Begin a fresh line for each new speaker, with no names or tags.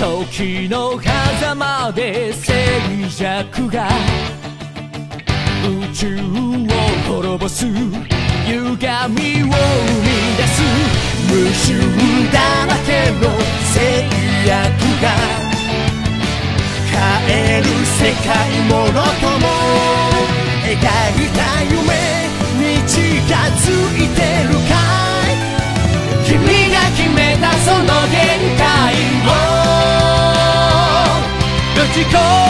時の狭間で静寂が宇宙を滅ぼす歪みを生み出す無臭だらけの制約が変える世界ものとも描いた夢に近づいてるかい君が決めたその限界をぶち壊